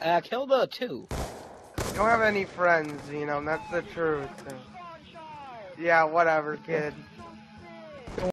Kill the two. You don't have any friends, you know, and that's the truth. Yeah, whatever, kid.